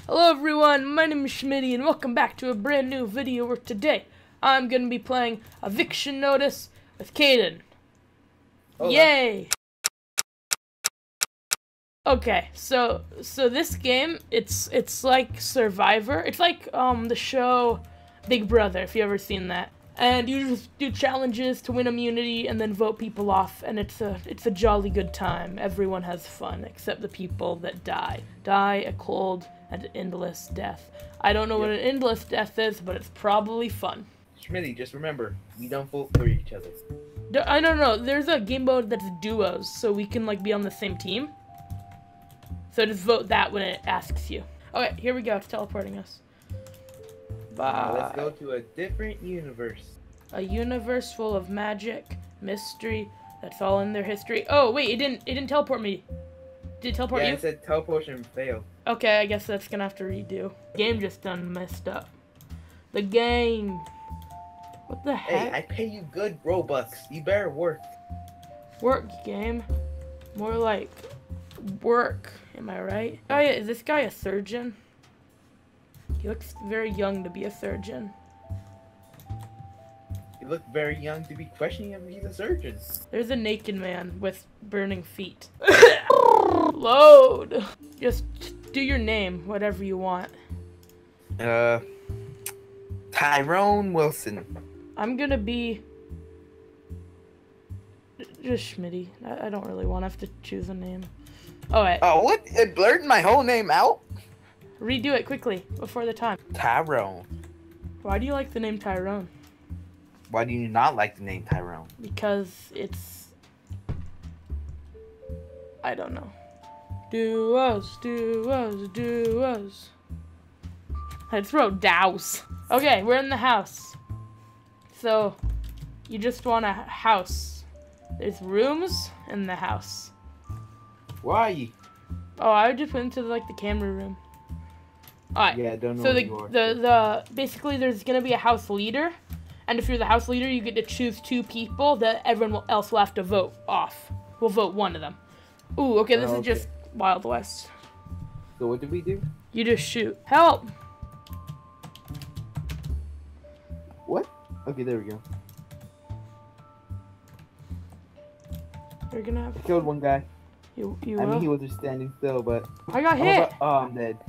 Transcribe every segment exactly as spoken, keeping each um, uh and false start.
Hello everyone, my name is Schmitty and welcome back to a brand new video where today I'm going to be playing Eviction Notice with Caden. Hola. Yay! Okay, so so this game, it's it's like Survivor. It's like um the show Big Brother, if you ever seen that. And you just do challenges to win immunity and then vote people off, and it's a it's a jolly good time. Everyone has fun except the people that die. Die a cold and endless death. I don't know yep. what an endless death is, but it's probably fun. Schmitty, just remember, we don't vote for each other. I don't know. There's a game mode that's duos, so we can like be on the same team. So just vote that when it asks you. Okay, here we go. It's teleporting us. Bye. Now let's go to a different universe. A universe full of magic, mystery. That's all in their history. Oh wait, it didn't. It didn't teleport me. Did it teleport yeah, you? Yeah, it said teleportation failed. Okay, I guess that's gonna have to redo. Game just done messed up. The game. What the heck? Hey, I pay you good Robux. You better work. Work, game. More like work. Am I right? Oh yeah, is this guy a surgeon? He looks very young to be a surgeon. You look very young to be questioning him. He's a surgeon. There's a naked man with burning feet. Load. Just do your name, whatever you want. Uh, Tyrone Wilson. I'm gonna be just Schmitty. I, I don't really want to have to choose a name. Oh wait. Oh, what? It blurred my whole name out? Redo it quickly before the time. Tyrone. Why do you like the name Tyrone? Why do you not like the name Tyrone? Because it's... I don't know. Do us, do us, do us. I just wrote douse. Okay, we're in the house. So, you just want a house. There's rooms in the house. Why? Oh, I just went into like the camera room. Alright. Yeah, I don't know. So the the the basically there's gonna be a house leader, and if you're the house leader, you get to choose two people that everyone else will have to vote off. We'll vote one of them. Ooh, okay, this oh, is okay. just Wild West. So what did we do? You just shoot. Help! What? Okay, there we go. You're gonna have. I killed one guy. You you. I will? mean, he was just standing still, but. I got hit. About, oh, I'm dead.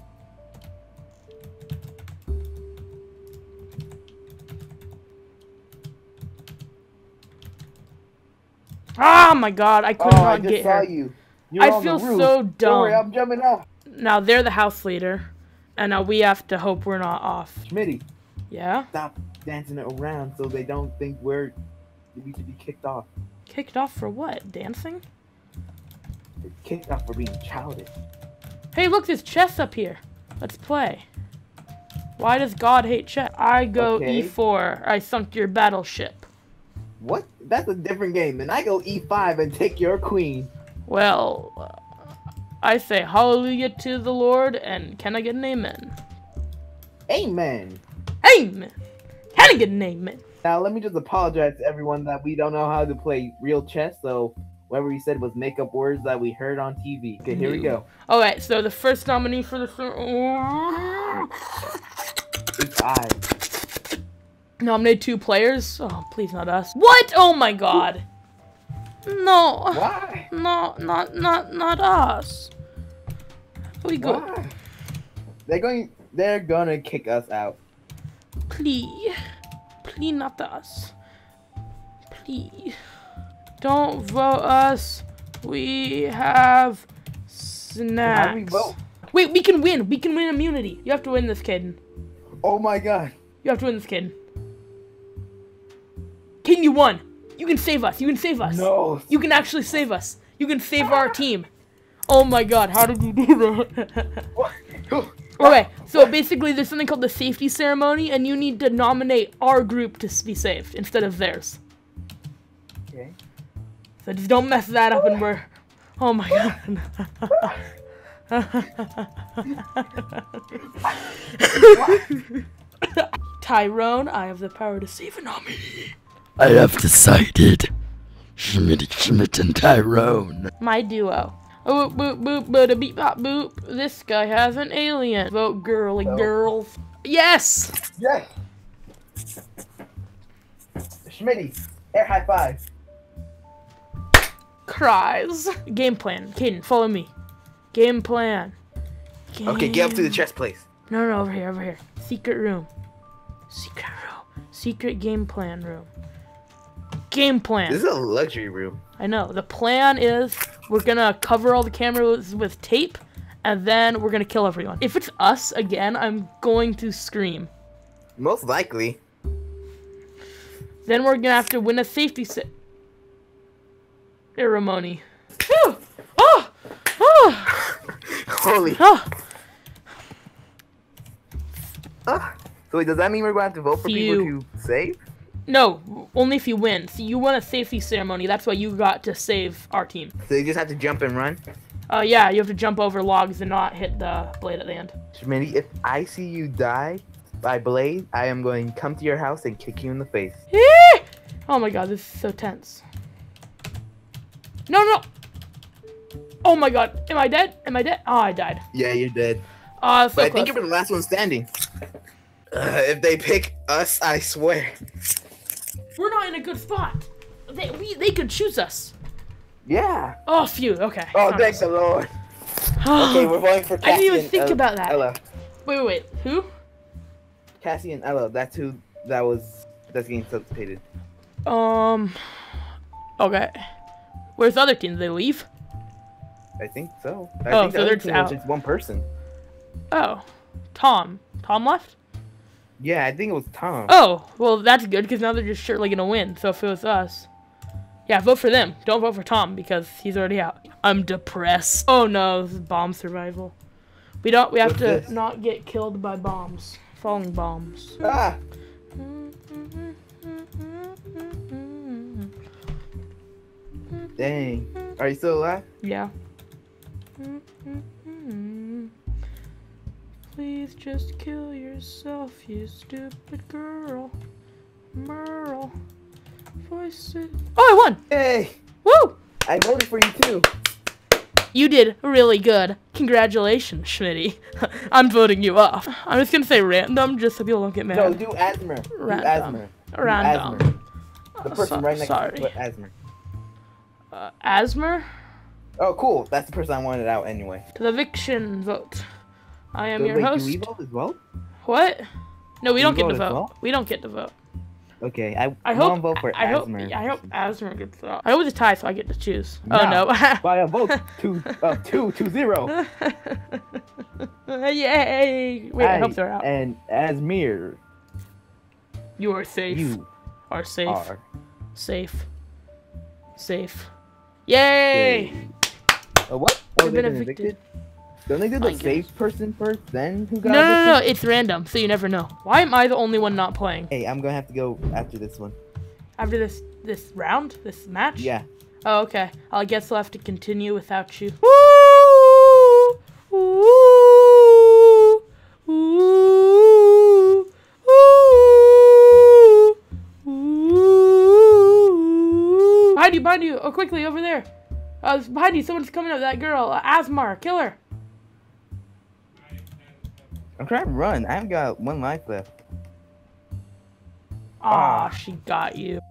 Oh my god, I could oh, not I just get saw her. You. You're I on feel the roof. so dumb. Don't worry, I'm jumping off. Now they're the house leader, and now we have to hope we're not off. Schmitty. Yeah? Stop dancing it around so they don't think we're we should be kicked off. Kicked off for what? Dancing? They're kicked off for being childish. Hey, look, there's chess up here. Let's play. Why does God hate chess? I go okay. E four. I sunk your battleship. What? That's a different game. Then I go E five and take your queen. Well, uh, I say hallelujah to the Lord, and can I get an amen? Amen. Amen. Can I get an amen? Now, let me just apologize to everyone that we don't know how to play real chess, so whatever we said was make-up words that we heard on T V. Okay, here we go. Alright, so the first nominee for the... It's I. Nominate two players? Oh, please not us. What? Oh my god. No. Why? No, not not not us. We go. Why? They're going they're gonna kick us out. Please. Please not us. Please. Don't vote us. We have snacks. How do we vote? Wait, we can win. We can win immunity. You have to win this, Caden. Oh my god. You have to win this, Caden. Caden, you won. You can save us. You can save us. No. You can actually save us. You can save our team. Oh my god, how did you do that? Okay, so basically there's something called the safety ceremony, and you need to nominate our group to be saved instead of theirs. Okay. So just don't mess that up and we're... Oh my god. Tyrone, I have the power to save a nominee. I have decided. Schmidt, Schmidt, and Tyrone. My duo. Oh, boop, boop, boop, boop, bop, boop. This guy has an alien. Vote girly Oh. girls. Yes! Yes! Schmitty, air high five. Cries. Game plan. Caden, follow me. Game plan. Game... Okay, get up to the chest place. No, no, over here, over here. Secret room. Secret room. Secret game plan room. Game plan. This is a luxury room. I know. The plan is we're gonna cover all the cameras with tape, and then we're gonna kill everyone. If it's us again, I'm going to scream. Most likely. Then we're gonna have to win a safety set ceremony. Oh! Oh! Oh! Holy. Oh! Ah. So wait, does that mean we're going to have to vote for Phew. people to save? No, only if you win. See, you won a safety ceremony. That's why you got to save our team. So you just have to jump and run? Uh, yeah, you have to jump over logs and not hit the blade at the end. Schmitty, if I see you die by blade, I am going to come to your house and kick you in the face. Oh my god, this is so tense. No, no! Oh my god, am I dead? Am I dead? Oh, I died. Yeah, you're dead. Oh, so But I close. think you're the last one standing. Uh, if they pick us, I swear. We're not in a good spot. They, we, they could choose us. Yeah. Oh, phew, okay. Oh, Found thank us. the Lord. Okay, we're voting for Cassie I didn't even and think El- about that. Ella. Wait, wait, wait. Who? Cassie and Ella. That's who. That was. That's getting substituted. Um. Okay. Where's the other team? Did they leave? I think so. I Oh, think so the they're other just team was out. just one person. Oh. Tom. Tom left? Yeah, I think it was Tom. Oh, well, that's good because now they're just surely gonna win. So if it was us, yeah, vote for them. Don't vote for Tom because he's already out. I'm depressed. Oh no, this is bomb survival. We don't. We have What's to this? not get killed by bombs, falling bombs. Ah. Dang. Are you still alive? Yeah. Please just kill yourself, you stupid girl. Merle. Voices. Oh, I won! Hey, Woo! I voted for you too. You did really good. Congratulations, Schmitty. I'm voting you off. I'm just gonna say random just so people don't get mad. No, do Asmer. Do Random. Asmer. Do Random. Asmer. The Oh, person so- right next sorry. to Asmer. Uh, Asmer? Oh, cool. That's the person I wanted out anyway. To the eviction vote. I am So, your wait, host. do we vote as well? What? No, we Do don't we get to vote as vote. well? We don't get to vote. Okay, I, I I hope. want to vote for I hope. Asmer. I hope Asmer gets out. I hope it's a tie, so I get to choose. No. Oh no! By a vote two, uh, two to zero. Yay! Wait, I, hope they're out. And Asmir, You are safe. you are safe. are. Safe. Safe. Yay! Uh, what? Oh, You've they've been been evicted. evicted? Don't they do I the safe person first, then who No, got no, no, no, evicted? it's random, so you never know. Why am I the only one not playing? Hey, I'm gonna have to go after this one. After this this round? This match? Yeah. Oh, okay. I guess I'll have to continue without you. Woo! Woo! Woo! Woo! Woo! Behind you, behind you! Oh, quickly, over there! Uh, behind you, someone's coming up. That girl, uh, Asmar, kill her! I'm trying to run. I haven't got one life left. Aw, Ah. she got you.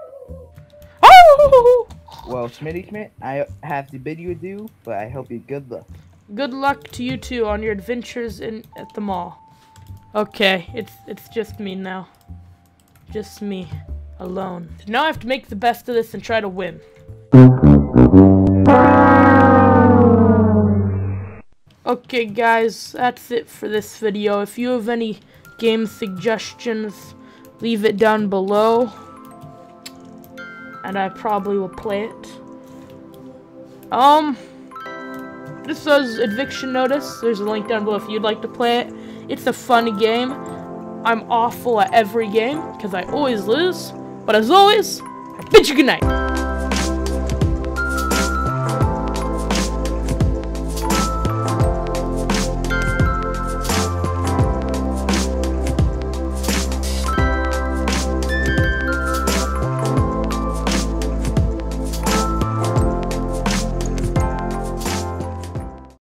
Oh! Well, Schmitty Schmidt, I have to bid you adieu, but I hope you good luck. Good luck to you two on your adventures in at the mall. Okay, it's it's just me now. Just me. Alone. Now I have to make the best of this and try to win. Okay guys, that's it for this video. If you have any game suggestions, leave it down below. And I probably will play it. Um, this says eviction notice. There's a link down below if you'd like to play it. It's a fun game. I'm awful at every game because I always lose. But as always, I bid you good night.